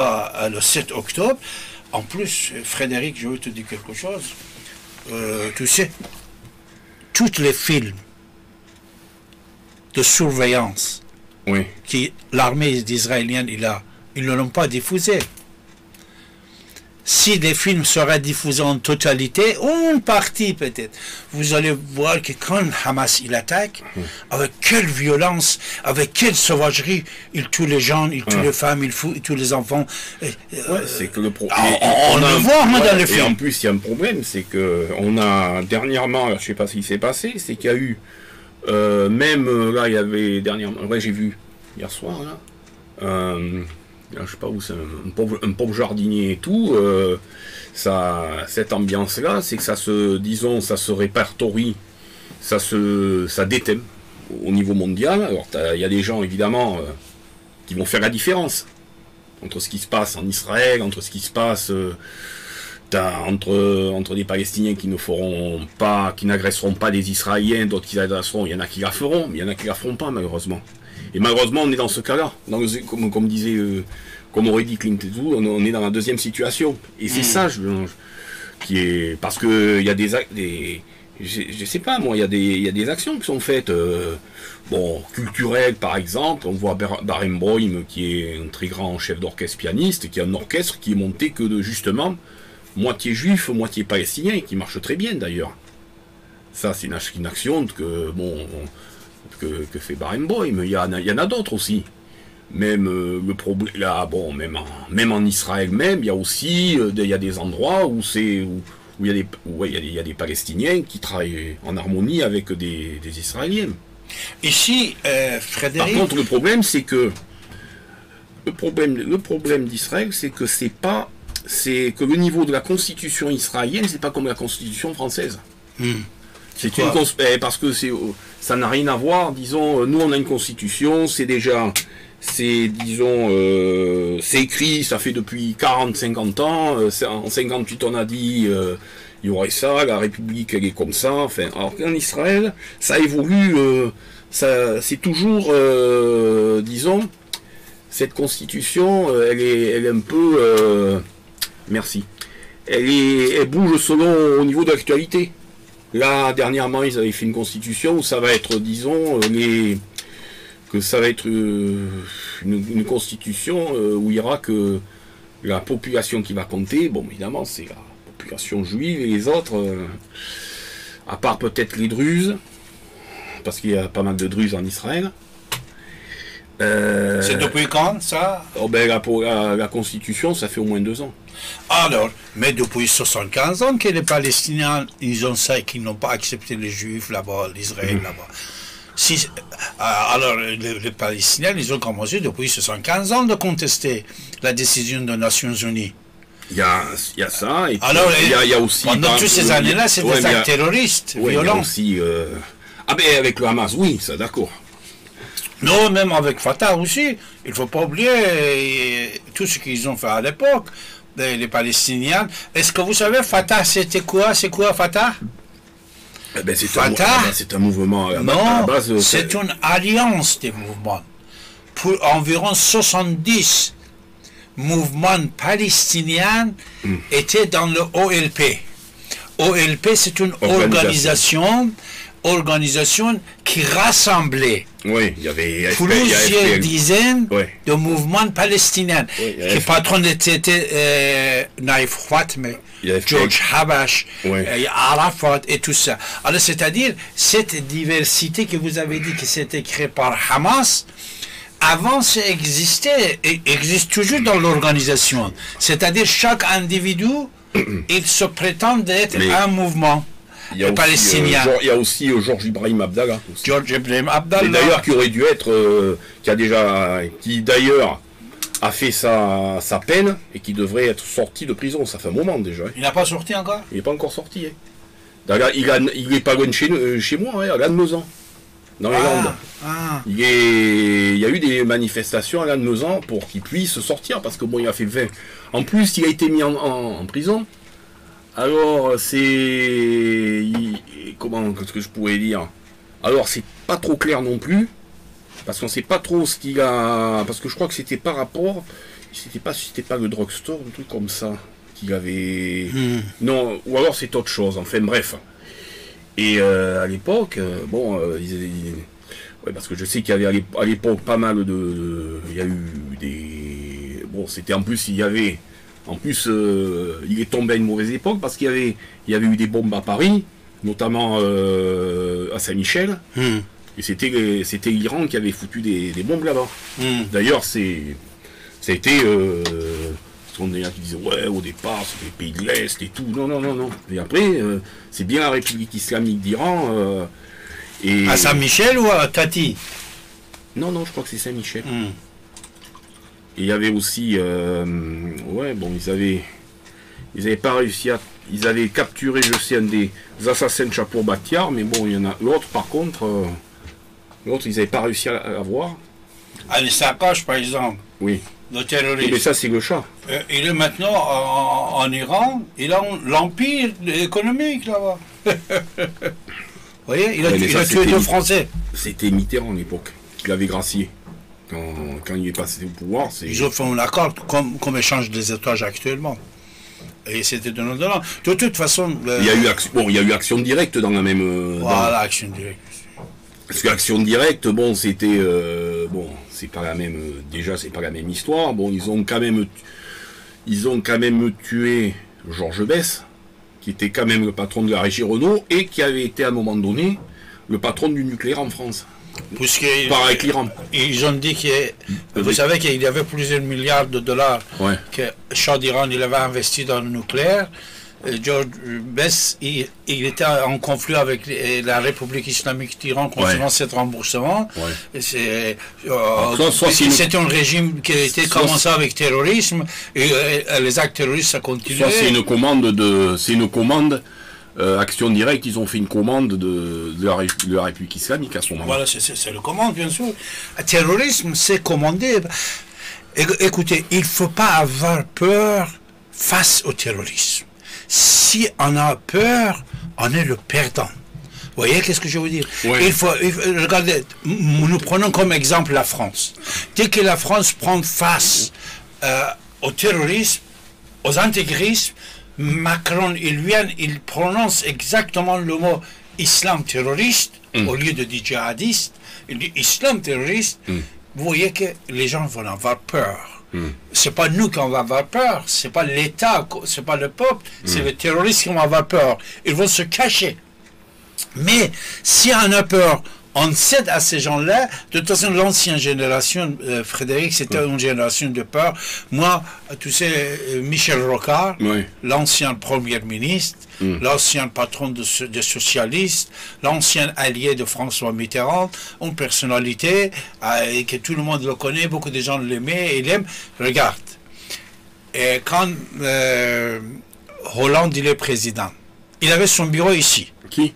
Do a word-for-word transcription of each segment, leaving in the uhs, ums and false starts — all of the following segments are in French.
ça euh, le sept octobre. En plus, Frédéric, je veux te dire quelque chose. Euh, tu sais, tous les films de surveillance Oui. que l'armée israélienne il a, ils ne l'ont pas diffusé. Si les films seraient diffusés en totalité, ou une partie peut-être, vous allez voir que quand Hamas il attaque, mmh. avec quelle violence, avec quelle sauvagerie, il tue les gens, il tue mmh. les femmes, il, fout, il tue les enfants. Ouais, euh, c'est que le problème. On, on, on le voit hein, ouais, dans les films. Et en plus, il y a un problème, c'est que on a dernièrement, je ne sais pas ce qui s'est passé, c'est qu'il y a eu, euh, même là, il y avait dernièrement, ouais, j'ai vu hier soir là. Euh, je sais pas où c'est, un pauvre, un pauvre jardinier et tout, euh, ça, cette ambiance-là, c'est que ça se, disons, ça se répertorie, ça se, ça déthème au niveau mondial. Alors, il y a des gens, évidemment, euh, qui vont faire la différence entre ce qui se passe en Israël, entre ce qui se passe euh, entre, entre des Palestiniens qui ne feront pas, qui n'agresseront pas des Israéliens, d'autres qui agresseront, il y en a qui la feront, mais il y en a qui la feront pas, malheureusement. Et malheureusement, on est dans ce cas-là. Comme, comme disait, euh, comme aurait dit Clint Eastwood, on, on est dans la deuxième situation. Et c'est mmh. ça, je, je, qui est parce que il y a des, des je, je sais pas moi, il y a des, il y a des actions qui sont faites, euh, bon, culturelles par exemple. On voit Barenboim qui est un très grand chef d'orchestre pianiste, qui a un orchestre qui est monté que de justement moitié juif, moitié palestinien, qui marche très bien d'ailleurs. Ça, c'est une, une action que bon. On, Que, que fait Barenboim, il y, il y en a d'autres aussi. Même euh, le problème là, bon, même en, même en Israël même, il y a aussi euh, il y a des endroits où c'est où, où il y a des où, ouais, il, y a des, il y a des Palestiniens qui travaillent en harmonie avec des, des Israéliens. Ici, euh, Frédéric. Par contre, le problème, c'est que le problème, le problème d'Israël, c'est que c'est pas, c'est que le niveau de la constitution israélienne, c'est pas comme la constitution française. Hmm. C'est une cons parce que c'est ça n'a rien à voir, disons, nous on a une constitution, c'est déjà, c'est, disons, euh, c'est écrit, ça fait depuis quarante cinquante ans, euh, en cinquante-huit on a dit, euh, il y aurait ça, la République elle est comme ça, enfin, alors qu'en Israël, ça évolue, euh, ça, c'est toujours, euh, disons, cette constitution, euh, elle, est, elle est un peu, euh, merci, elle, est, elle bouge selon, au niveau de l'actualité. Là, dernièrement, ils avaient fait une constitution où ça va être, disons, les, que ça va être euh, une, une constitution euh, où il y aura que la population qui va compter. Bon, évidemment, c'est la population juive et les autres, euh, à part peut-être les Druzes, parce qu'il y a pas mal de Druzes en Israël. Euh, c'est depuis quand, ça oh ben, la, la, la constitution, ça fait au moins deux ans. Alors, mais depuis soixante-quinze ans que les Palestiniens, ils ont ça et qu'ils n'ont pas accepté les Juifs là-bas, l'Israël mmh. là-bas. Si, euh, alors, les, les Palestiniens, ils ont commencé depuis soixante-quinze ans de contester la décision des Nations Unies. Il y a, il y a ça, et alors, il y a, il y a aussi... Pendant toutes ces années-là, c'est ouais, des actes a, terroristes, ouais, violents. Il y a aussi, euh, ah ben avec le Hamas, oui, ça d'accord. Non, même avec Fatah aussi. Il ne faut pas oublier tout ce qu'ils ont fait à l'époque. Les Palestiniens. Est-ce que vous savez, Fatah, c'était quoi? C'est quoi Fatah? Eh ben, c'est Fatah, un, c'est un mouvement. À non, à la base, c'est une alliance des mouvements. Pour environ soixante-dix mouvements palestiniens mm. étaient dans le O L P. O L P, c'est une organisation, organisation qui rassemblait oui, il y avait plusieurs dizaines oui. de mouvements palestiniens. Oui, le patron était euh, Naïf Fatme, George Habash, oui. euh, Arafat et tout ça. Alors, c'est-à-dire, cette diversité que vous avez dit que c'était créé par Hamas, avant, ça existait et existe toujours dans l'organisation. C'est-à-dire, chaque individu, il se prétend d'être Mais... un mouvement. Il y, a aussi, euh, il y a aussi euh, Georges Ibrahim Abdallah. Aussi. Georges Ibrahim Abdallah. Et d'ailleurs, qui aurait dû être, euh, qui a déjà, qui d'ailleurs a fait sa, sa peine et qui devrait être sorti de prison. Ça fait un moment déjà. Hein. Il n'a pas sorti encore? Il n'est pas encore sorti. Hein. D'ailleurs, il, a, il est pas loin de chez, euh, chez moi, hein, à Lannemezan, dans les ah, Landes. Ah. Il, est, il y a eu des manifestations à Lannemezan pour qu'il puisse sortir parce que bon, il a fait vingt. En plus, il a été mis en, en, en prison. Alors, c'est... Comment que je pourrais dire? Alors, c'est pas trop clair non plus, parce qu'on sait pas trop ce qu'il a... Parce que je crois que c'était par rapport... c'était pas, c'était pas le drugstore, un truc comme ça, qu'il avait... Hmm. Non, ou alors c'est autre chose, enfin bref. Et euh, à l'époque, euh, bon, euh, ils, ils- ouais, parce que je sais qu'il y avait à l'ép- à l'époque pas mal de... de- Il y a eu des... Bon, c'était en plus, il y avait... En plus, euh, il est tombé à une mauvaise époque parce qu'il y avait, il y avait eu des bombes à Paris, notamment euh, à Saint-Michel. Hmm. Et c'était c'était l'Iran qui avait foutu des, des bombes là-bas. Hmm. D'ailleurs, c'est ça a été... Euh, parce qu'on est là qui disaient, ouais, au départ, c'était les pays de l'Est et tout. Non, non, non, non. Et après, euh, c'est bien la République islamique d'Iran. Euh, et... À Saint-Michel ou à Tati? Non, non, je crois que c'est Saint-Michel. Hmm. Et il y avait aussi... euh, ouais, bon, ils avaient... Ils n'avaient pas réussi à... Ils avaient capturé, je sais, un des assassins de Chapour Batiar, mais bon, il y en a... L'autre, par contre... euh, L'autre, ils n'avaient pas réussi à avoir. Ali Sakash, par exemple, Oui. le Et terroriste. mais ça, c'est le chat. Euh, il est maintenant en, en Iran, il a l'empire économique là-bas. Vous voyez, il a, Ouais, mais tu- il ça, a tué c'était deux une- Français. C'était Mitterrand à l'époque, qui l'avait gracié. Quand, quand il est passé au pouvoir, c'est... Ils ont fait un accord comme, comme échange des étages actuellement. Et c'était de notre donnant. De toute façon, euh, Il y a eu action, bon, il y a eu action directe dans la même... euh, dans- voilà, action directe. Parce qu'action directe, bon, c'était... euh, bon, c'est pas la même... euh, déjà, c'est pas la même histoire. Bon, ils ont quand même... Ils ont quand même tué Georges Besse, qui était quand même le patron de la régie Renault, et qui avait été à un moment donné le patron du nucléaire en France. Puisque Par avec l'Iran. ils ont dit que vous savez qu'il y avait plusieurs milliards de dollars Ouais. que Shah d'Iran il avait investi dans le nucléaire. Euh, George Bess, il, il était en conflit avec les- la République islamique d'Iran concernant Ouais. cet remboursement. Ouais. Et c'est, euh, soit- soit c'est une- c'était un régime qui était soit commencé avec terrorisme et euh, les actes terroristes ça continuait. Ça, c'est une commande de... C'est une commande... euh, action directe, ils ont fait une commande de, de, la, Ré- de la République islamique à ce moment-là. Voilà, c'est- c'est c'est le commande, bien sûr. Le terrorisme, c'est commandé. Éc- Écoutez, il ne faut pas avoir peur face au terrorisme. Si on a peur, on est le perdant. Vous voyez, qu'est-ce que je veux dire? Oui. Il faut, il faut- regardez, m- nous prenons comme exemple la France. Dès que la France prend face euh, au terrorisme, aux intégrismes, Macron, il vient, il prononce exactement le mot islam terroriste Mm. au lieu de dire djihadiste. Il dit islam terroriste. Mm. Vous voyez que les gens vont avoir peur. Mm. C'est pas nous qui va avoir peur, c'est pas l'État, c'est pas le peuple, c'est les terroristes qui vont avoir peur. Ils vont se cacher. Mais si on a peur, on cède à ces gens-là. De toute façon, l'ancienne génération, euh, Frédéric, c'était une génération de peur. Moi, tu sais, euh, Michel Rocard, Oui. l'ancien premier ministre, Mm. l'ancien patron de so- des socialistes, l'ancien allié de François Mitterrand, une personnalité euh, et que tout le monde le connaît, beaucoup de gens l'aimaient et l'aiment. Regarde, et quand euh, Hollande il est président, il avait son bureau ici, Qui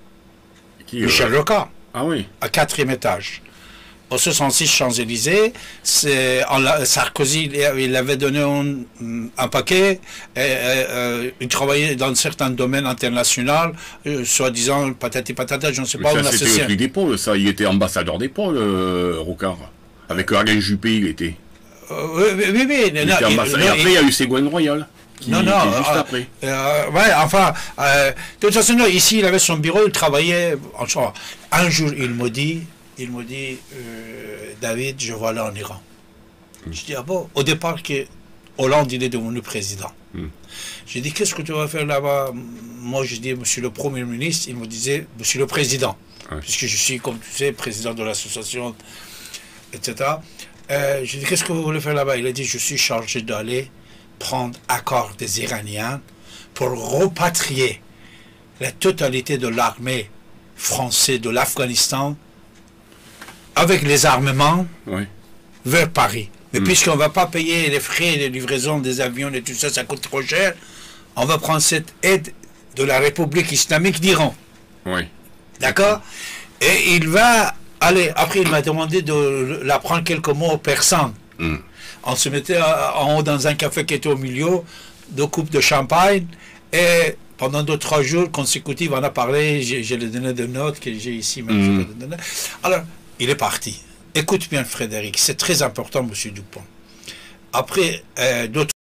Qui euh, Michel Rocard, Ah oui. à quatrième étage. Au soixante-six Champs-Élysées, c'est, on l'a- Sarkozy il il avait donné un, un paquet, et, et, euh, il travaillait dans certains domaines internationaux, euh, soi-disant patati patata, je ne sais pas, Ça, on c'était le associé. truc des pôles, ça. Il était ambassadeur des pôles, euh, Rocard. Avec Alain Juppé, il était. Euh, oui, oui, oui, oui, Il non, était il- ambassadeur. non, Et après, il- il y a eu Ségolène Royal. Qui Non, non, était juste euh, après. Euh, ouais, enfin, euh, de toute façon, non, ici, il avait son bureau, il travaillait. En soi. Un jour, il me dit, il me dit, euh, David, je vais aller en Iran. Je dis, ah bon, au départ, que Hollande, il est devenu président. Mm. J'ai dit, qu'est-ce que tu vas faire là-bas? Moi, je dis, monsieur le Premier ministre, il me disait, monsieur le Président, Ouais. puisque je suis, comme tu sais, président de l'association, et cetera. Euh, j'ai dit, qu'est-ce que vous voulez faire là-bas? Il a dit, je suis chargé d'aller prendre accord des Iraniens pour repatrier la totalité de l'armée française de l'Afghanistan avec les armements Oui. vers Paris. Mais Mm. puisqu'on ne va pas payer les frais de livraison des avions et tout ça, ça coûte trop cher, on va prendre cette aide de la République islamique d'Iran. Oui. D'accord? Et il va aller. Après, il m'a demandé de l'apprendre quelques mots au persan. Mm. On se mettait euh, en haut dans un café qui était au milieu, deux coupes de champagne, et pendant deux, trois jours consécutifs, on a parlé, j'ai j'ai le donné de notes que j'ai ici. Même, Mhm. je peux te donner. Alors, il est parti. Écoute bien, Frédéric, c'est très important, monsieur Dupont. après euh, d'autres